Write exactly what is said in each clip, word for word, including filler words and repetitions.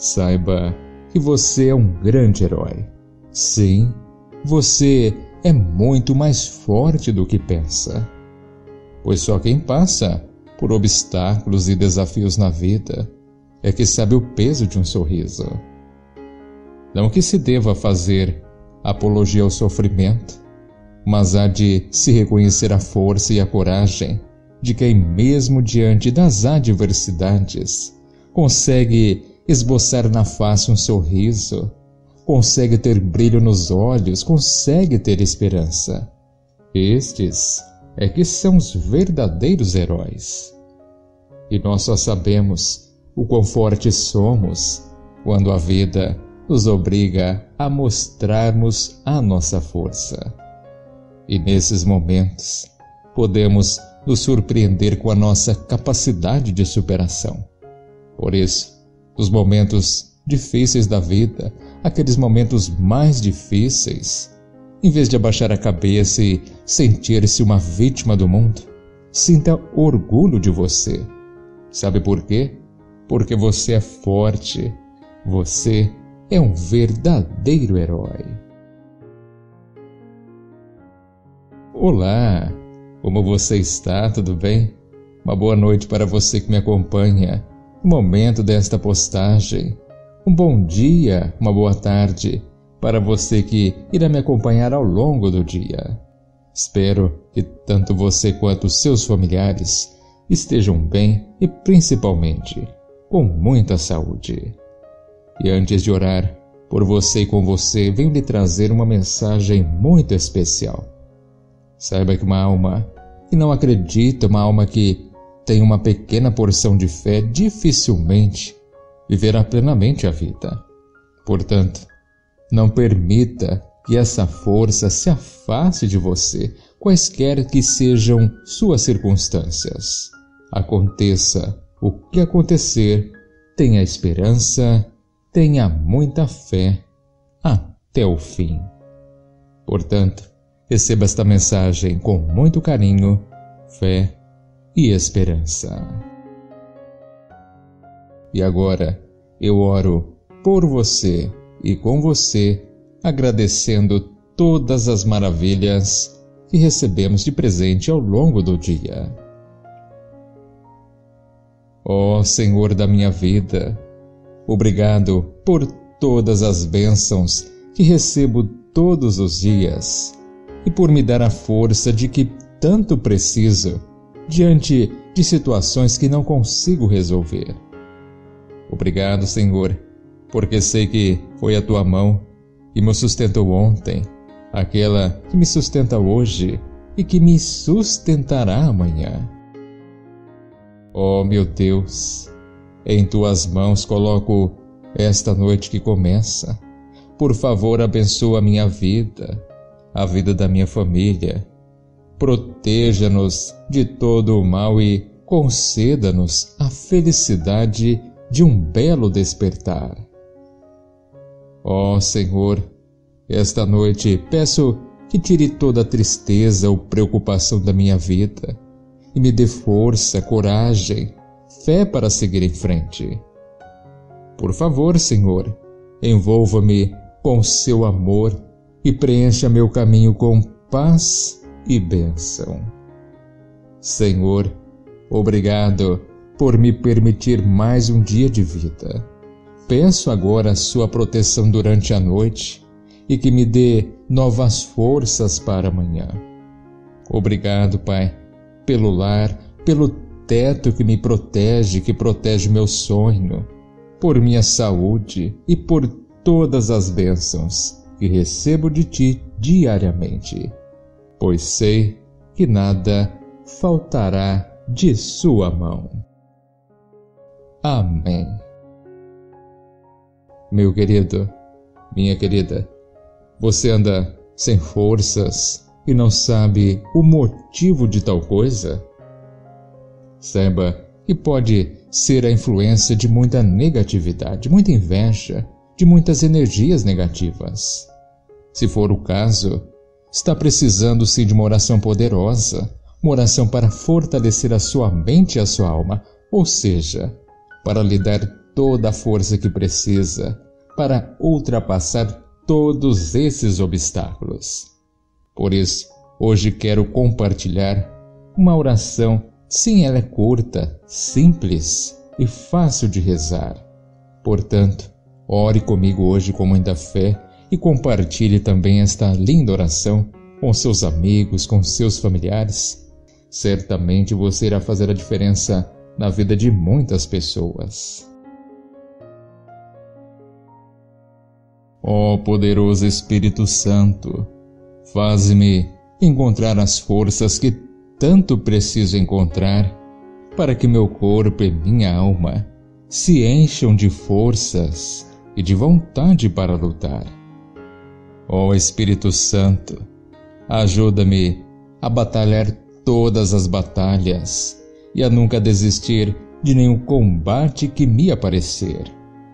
Saiba que você é um grande herói. Sim, você é muito mais forte do que pensa. Pois só quem passa por obstáculos e desafios na vida é que sabe o peso de um sorriso. Não que se deva fazer apologia ao sofrimento, mas há de se reconhecer a força e a coragem de quem, mesmo diante das adversidades, consegue esboçar na face um sorriso, consegue ter brilho nos olhos, consegue ter esperança. Estes é que são os verdadeiros heróis. E nós só sabemos o quão fortes somos quando a vida nos obriga a mostrarmos a nossa força. E nesses momentos, podemos nos surpreender com a nossa capacidade de superação. Por isso, nos momentos difíceis da vida, aqueles momentos mais difíceis, em vez de abaixar a cabeça e sentir-se uma vítima do mundo, sinta orgulho de você. Sabe por quê? Porque você é forte. Você é um verdadeiro herói. Olá, como você está? Tudo bem? Uma boa noite para você que me acompanha no momento desta postagem. Um bom dia, uma boa tarde para você que irá me acompanhar ao longo do dia. Espero que tanto você quanto seus familiares estejam bem e principalmente com muita saúde. E antes de orar por você e com você, venho lhe trazer uma mensagem muito especial. Saiba que uma alma que não acredita, uma alma que tem uma pequena porção de fé, dificilmente viverá plenamente a vida. Portanto, não permita que essa força se afaste de você, quaisquer que sejam suas circunstâncias. Aconteça o que acontecer, tenha esperança, tenha muita fé até o fim. Portanto, receba esta mensagem com muito carinho, fé e esperança. E agora eu oro por você e com você, agradecendo todas as maravilhas que recebemos de presente ao longo do dia. Ó Senhor da minha vida, obrigado por todas as bênçãos que recebo todos os dias e por me dar a força de que tanto preciso diante de situações que não consigo resolver. Obrigado, Senhor, porque sei que foi a Tua mão que me sustentou ontem, aquela que me sustenta hoje e que me sustentará amanhã. Ó meu Deus, em Tuas mãos coloco esta noite que começa. Por favor, abençoa a minha vida, a vida da minha família. Proteja-nos de todo o mal e conceda-nos a felicidade de um belo despertar. Ó Senhor, esta noite peço que tire toda a tristeza ou preocupação da minha vida e me dê força, coragem, fé para seguir em frente. Por favor, Senhor, envolva-me com seu amor e preencha meu caminho com paz e bênção. Senhor, obrigado por me permitir mais um dia de vida. Peço agora a sua proteção durante a noite e que me dê novas forças para amanhã. Obrigado, Pai, pelo lar, pelo teto que me protege, que protege meu sonho, por minha saúde e por todas as bênçãos que recebo de Ti diariamente, pois sei que nada faltará de Sua mão. Amém. Meu querido, minha querida, você anda sem forças e não sabe o motivo de tal coisa? Saiba que pode ser a influência de muita negatividade, muita inveja, de muitas energias negativas. Se for o caso, está precisando sim de uma oração poderosa, uma oração para fortalecer a sua mente e a sua alma, ou seja, para lhe dar toda a força que precisa para ultrapassar todos esses obstáculos. Por isso, hoje quero compartilhar uma oração. Sim, ela é curta, simples e fácil de rezar. Portanto, ore comigo hoje com muita fé e compartilhe também esta linda oração com seus amigos, com seus familiares. Certamente você irá fazer a diferença na vida de muitas pessoas. Ó poderoso Espírito Santo, faze-me encontrar as forças que tanto preciso encontrar para que meu corpo e minha alma se encham de forças e de vontade para lutar. Ó Espírito Santo, ajuda-me a batalhar todas as batalhas e a nunca desistir de nenhum combate que me aparecer.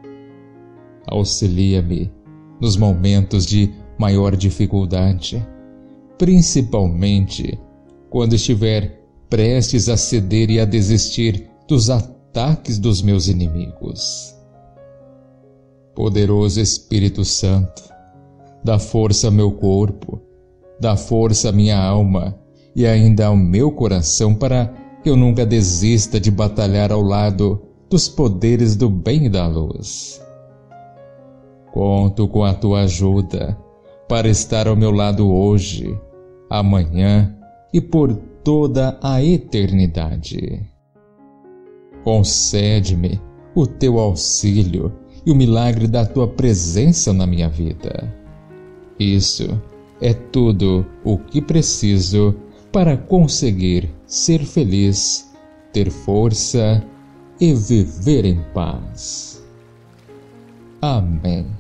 Auxilia-me nos momentos de maior dificuldade, principalmente quando estiver prestes a ceder e a desistir dos ataques dos meus inimigos. Poderoso Espírito Santo, dá força ao meu corpo, dá força à minha alma e ainda ao meu coração para que eu nunca desista de batalhar ao lado dos poderes do bem e da luz. Conto com a tua ajuda para estar ao meu lado hoje, amanhã e por toda a eternidade. Concede-me o teu auxílio e o milagre da tua presença na minha vida. Isso é tudo o que preciso para conseguir ser feliz, ter força e viver em paz. Amém.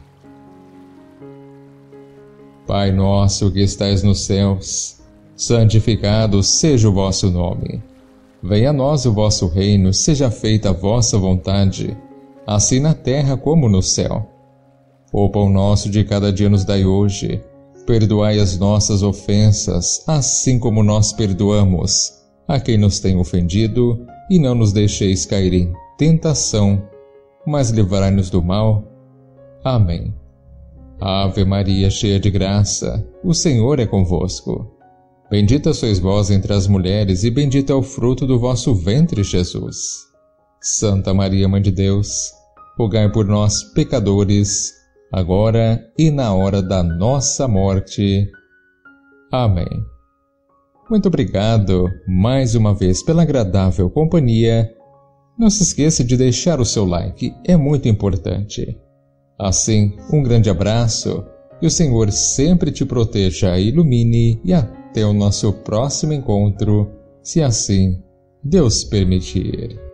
Pai nosso que estais nos céus, santificado seja o vosso nome. Venha a nós o vosso reino, seja feita a vossa vontade, assim na terra como no céu. O pão nosso de cada dia nos dai hoje. Perdoai as nossas ofensas, assim como nós perdoamos a quem nos tem ofendido, e não nos deixeis cair em tentação, mas livrai-nos do mal. Amém. Ave Maria, cheia de graça, o Senhor é convosco. Bendita sois vós entre as mulheres, e bendito é o fruto do vosso ventre, Jesus. Santa Maria, Mãe de Deus, rogai por nós, pecadores, agora e na hora da nossa morte. Amém. Muito obrigado, mais uma vez, pela agradável companhia. Não se esqueça de deixar o seu like, é muito importante. Assim, um grande abraço, e o Senhor sempre te proteja e ilumine, e até o nosso próximo encontro, se assim Deus permitir.